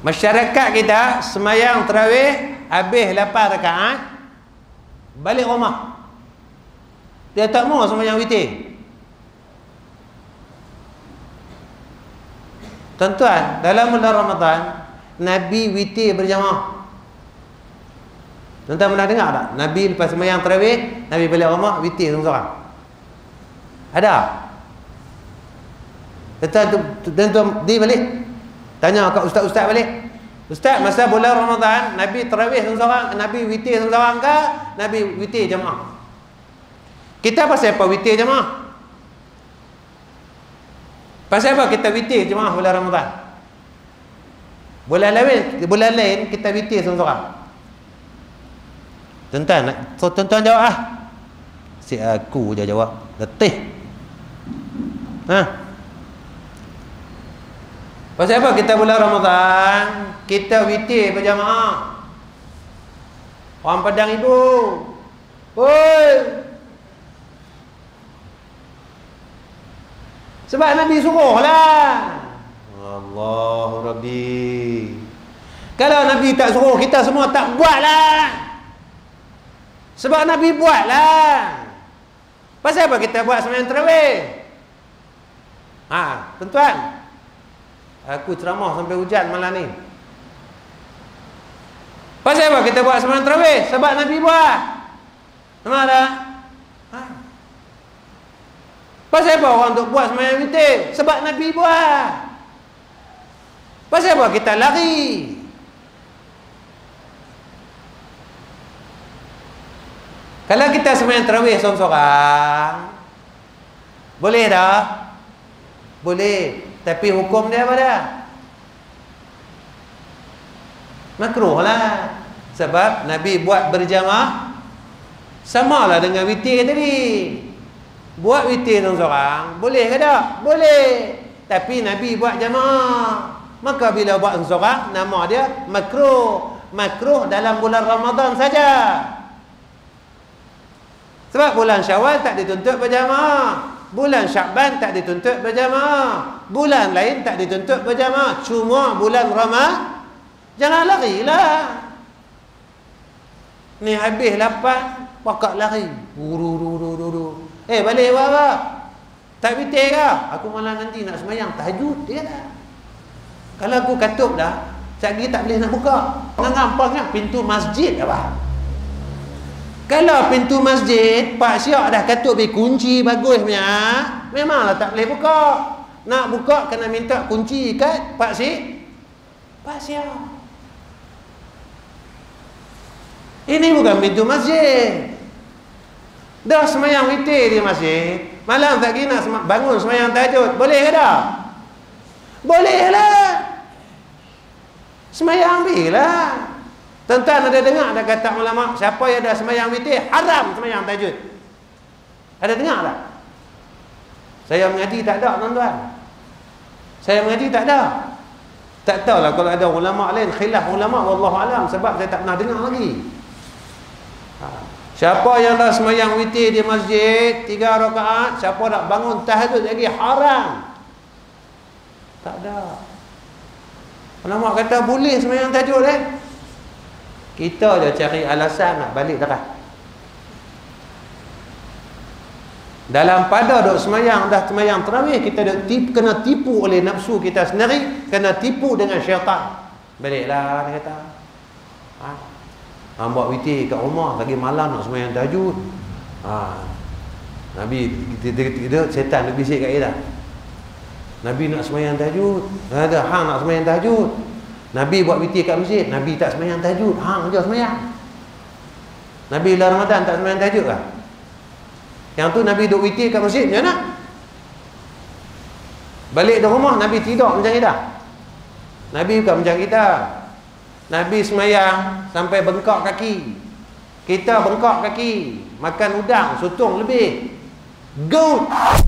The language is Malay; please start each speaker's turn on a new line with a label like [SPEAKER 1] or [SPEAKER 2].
[SPEAKER 1] Masyarakat kita semayang tarawih habis 8 rakaat balik rumah. Dia tak mau semayang witir. Tuan-tuan, dalam bulan Ramadan Nabi witir berjamaah. Tuan-tuan pernah dengar tak? Nabi lepas semayang tarawih, Nabi balik rumah witir seorang-seorang. Ada? Tuan-tuan dia balik tanya kat ustaz-ustaz balik. Ustaz, masa bulan Ramadan Nabi tarawih seorang-seorang, Nabi witir seorang-seorang ke Nabi witir jamaah? Kita pasal apa witir jamaah? Pasal apa kita witir jemaah bulan Ramadan? Bulan lain kita witir seorang-seorang. Tuan-tuan jawab ah. Si aku je jawab. Letih. Pasal apa kita bulan Ramadan kita witir berjamaah? Orang Padang ibu. Oi. Sebab Nabi suruh lah. Allahu Rabbi. Kalau Nabi tak suruh, kita semua tak buat lah. Sebab Nabi buat lah. Pasal apa kita buat sembahyang tarawih? Tuan-tuan, aku ceramah sampai hujan malam ni. Pasal apa kita buat sembahyang tarawih? Sebab Nabi buat. Nampak tak? Pasal apa orang untuk buat sembahyang witir? Sebab Nabi buat. Pasal apa kita lari? Kalau kita sembahyang tarawih seorang-seorang, boleh dah? Boleh. Tapi hukum dia apa dah? Makruh lah. Sebab Nabi buat berjamaah samalah dengan witir tadi. Buat witir seorang-seorang boleh ke tak? Boleh. Tapi Nabi buat jamaah. Maka bila buat seorang, nama dia makruh. Makruh dalam bulan Ramadan saja. Sebab bulan Syawal tak dituntut berjamaah. Bulan Syakban tak dituntut berjamaah. Bulan lain tak dituntut berjamaah. Cuma bulan Ramadan jangan larilah. Ni habis 8 pakak lari. Balik buat apa? Tak witir ke? Aku malam nanti nak semayang tahajud. Dia kata, kalau aku katup dah, sekali tak boleh nak buka. Ngampangnya pintu masjid apa? Kalau pintu masjid Pak Siak dah katup kunci bagus punya, memanglah tak boleh buka. Nak buka kena minta kunci kat Pak Siak. Ini bukan pintu masjid. Dah semayang witir di masjid, malam tak kira nak bangun semayang tahajud, boleh ke tak? Boleh lah. Semayang bila. Tuan-tuan ada dengar dah kata ulama, siapa yang dah semayang witir haram semayang tahajud? Ada dengar tak? Saya mengaji tak ada, tuan-tuan. Saya mengaji tak ada. Tak tahulah kalau ada ulama lain khilaf ulama, wallahu alam, sebab saya tak pernah dengar lagi. Siapa yang dah semayang witir di masjid 3 rakaat, siapa nak bangun tahajud lagi haram. Tak ada. Ulama kata boleh semayang tahajud Kita je cari alasan nak balik darah. Dalam pada duk semayang, dah semayang tarawih, kita kena tipu oleh nafsu kita sendiri, kena tipu dengan syaitan. Baliklah dia kata. Buat witir kat rumah lagi malam nak semayang tahajud. Nabi dia setan dia bisik kat kita. Nabi nak semayang tahajud. Ada hang nak semayang tahajud. Nabi buat witir kat masjid, Nabi tak semayang tahajud. Hang je semayang. Nabi bulan Ramadan tak semayang tahajud lah. Yang tu Nabi duk witir kat masjid macam mana? Balik ke rumah Nabi tidur macam kita. Nabi bukan macam kita. Nabi semayang sampai bengkak kaki. Kita bengkak kaki, makan udang, sotong lebih. Goat.